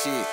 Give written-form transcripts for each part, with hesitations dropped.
shit.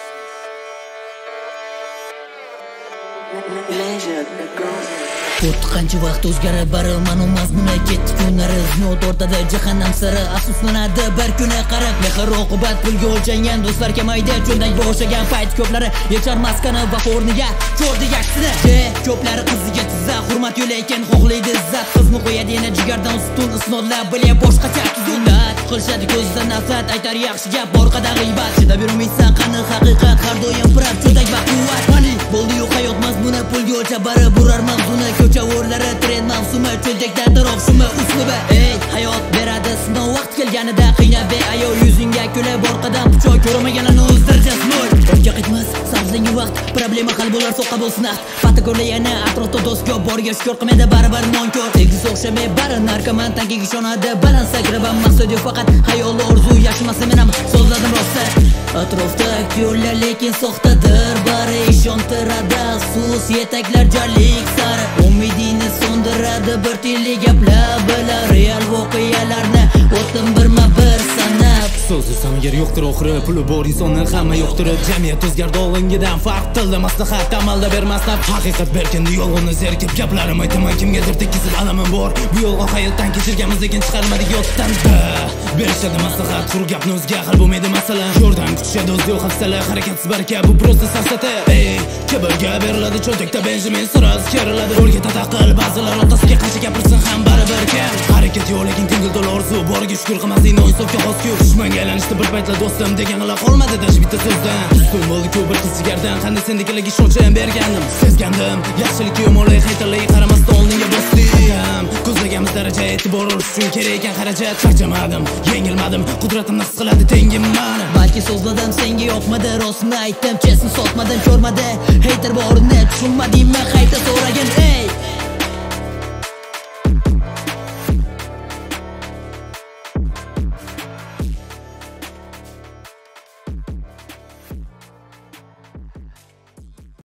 O'tdi qancha vaqt o'zgarib baraman u mazmuni ketdi kunlari zinot o'rtada jahannam sari afsuslanadi bir kuni qarab mehr oqibat pulga o'lchangan do'stlar kamaydi cho'ldan bo'shagan payt ko'plari yechar maskani va o'rniga ko'rdi aksini ko'plari qiziga tizza hurmat yo'laykan xohlaydi izzat qizni qo'yadi yana jigardan ustun isnodlar bilya boshqacha tuzunat qilishadi ko'zdan nafrat aytar yaxshi gap orqada g'iybat chidab yurmaysan qani haqiqat har doim pirar cho'dak va quvvat bo'ldi-yu hayot mazmuni pulga o'lchab barib urar mavzuni ko'cha o'rlari trend mavsumi cho'ljakda tarof shumi uslubi hayot beradi sinov vaqt kelganida qiynab ayov yuzingga kulib orqadan pichoq ko'rmaganini o'zdirjas nol o'tga qaytmas savzangi vaqt problema hal bo'lar so'qqa bo'lsin fata ko'rlayani atrofda do'st ko'p borga shukur qilmaydi baribir nonkor tegis o'xshamay bari narkoman tankiga ishonadi baland sakrab maqsad yo'q faqat hayolli orzu yashimasa men ham so'zladim rosti atrofda aktyorlar lekin soxtadir bari ishontiradi afsus yetaklar jarlik sari umidingni so'ndiradi bir tiyinli gaplar bilan real voqealarni o'tdim birma bir sanab so'zi samgar yo'qdir oxiri puli bor insonni hamma yo'qtirib jamiyat o'zgardi olingidan farq tilda maslahat amalda bermasdan haqiqat berkindi yolg'onni zerikib gaplarim aytaman kimgadir tekizib alamim bor bu yolg'on hayotdan kechirganmiz lekin chiqarmadik yoddan berishadi maslahat qur gapni o'zga hal bo'lmaydi masalan yordam kutishadi o'z yo'q hafsalar harakatsiz baraka bu prosta safsata kibrga beriladi cho'ntakda benjamin siroz keriladi o'rga taqil ba'zilar otasiga qancha gapirsin ham baribir kam harakat yo'q lekin ko'ngilda orzu boriga shukur qilmaslik noinsofga xos ku dushmanga aylanishdi bir paytlar do'stim deganlar qolmadi dash bitta so'zdan ustum bo'ldi-ku bir qiz jigardan qanday sendagilarga ishonchim bergandim sezgandim yaxshilikka yomonlik haytallarga qaramasdan oldinga bosdim ko'zlaganimiz daraja e'tibor olish uchun kerak ekan xarajat charchamadim yengilmadim qudratimni his qiladi tengim mani balki so'zladim senga yoqmadi rostini aytdim chesni sotmadim ko'rmadi hater borini tushunmadingmi qayta